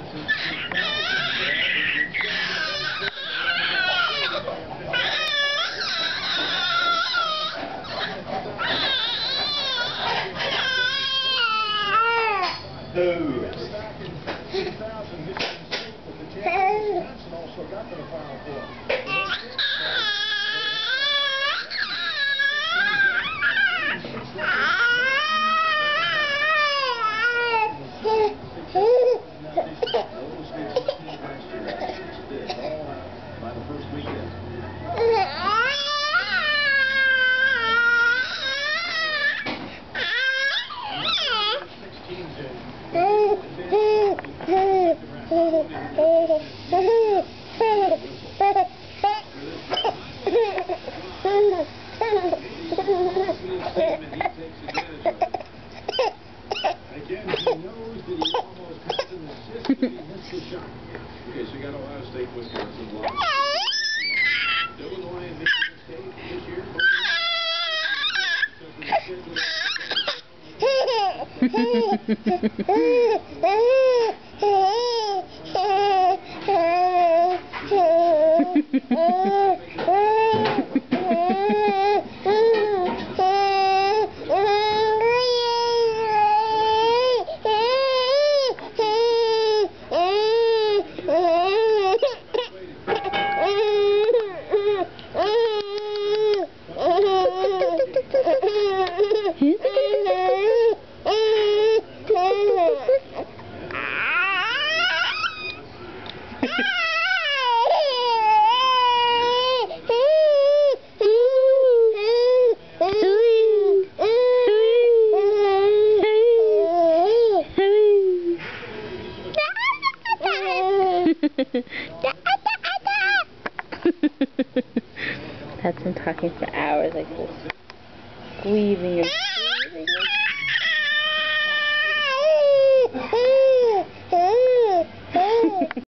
Okay, so you got Ohio State, Wisconsin, Illinois, and Michigan State this year. That's been talking for hours like this, squeezing and squeezing.